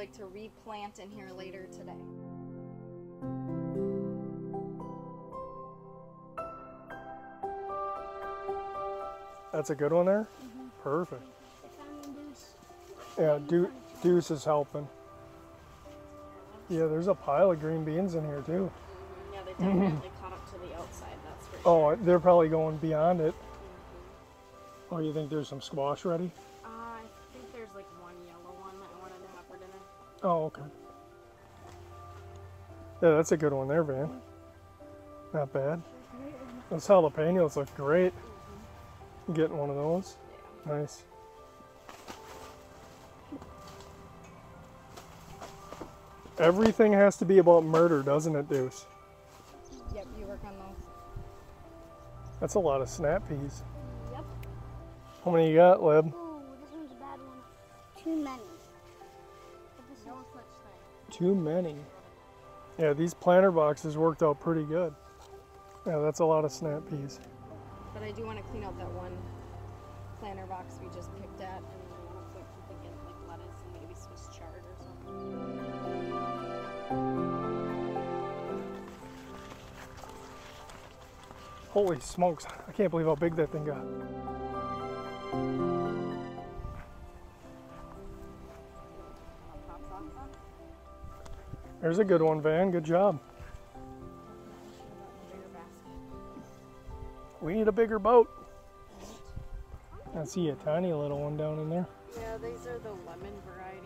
like to replant in here later today. That's a good one there? Mm-hmm. Perfect. Yeah, Deuce is helping. Yeah, there's a pile of green beans in here too. Yeah, they definitely caught up to the outside, that's for sure. Oh, they're probably going beyond it. Oh, you think there's some squash ready? I think there's like one yellow one that I wanted to have for dinner. Oh, okay. Yeah, that's a good one there, Van. Not bad. Those jalapenos look great. Getting one of those. Yeah. Nice. Everything has to be about murder, doesn't it, Deuce? Yep, you work on those. That's a lot of snap peas. Yep. How many you got, Leb? Ooh, this one's a bad one. Too many. No such thing. Too many. Yeah, these planter boxes worked out pretty good. Yeah, that's a lot of snap peas. But I do want to clean out that one planter box we just picked at, and it looks like we could get like lettuce and maybe Swiss chard or something. Holy smokes, I can't believe how big that thing got. There's a good one, Van. Good job. We need a bigger boat. I see a tiny little one down in there. Yeah, these are the lemon variety.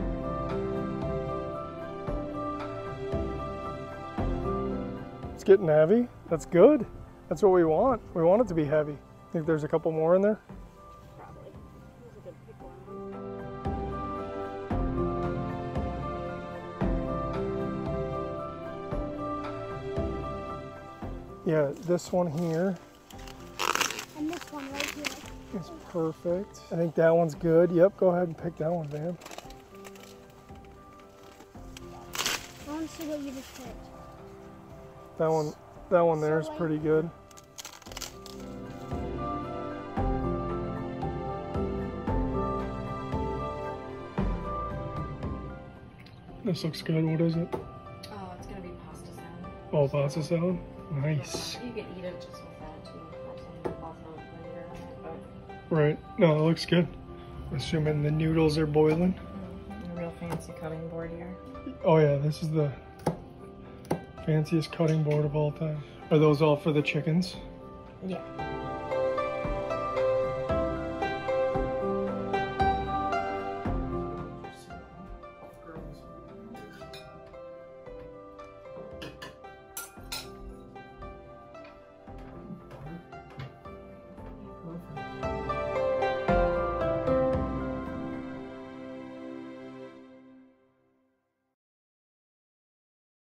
It's getting heavy. That's good. That's what we want. We want it to be heavy. Think there's a couple more in there? Probably. These are good people. Yeah, this one here And this one right here. is perfect. I think that one's good. Yep, go ahead and pick that one, Van. I want to see what you just picked. That one there is pretty good. This looks good. What is it? Oh, it's gonna be pasta salad. Oh, pasta salad? Nice. You can eat it just with that too. Have some pasta with vinegar on it, but... Right. No, it looks good. Assuming the noodles are boiling. A real fancy cutting board here. Oh yeah, this is the fanciest cutting board of all time. Are those all for the chickens? Yeah.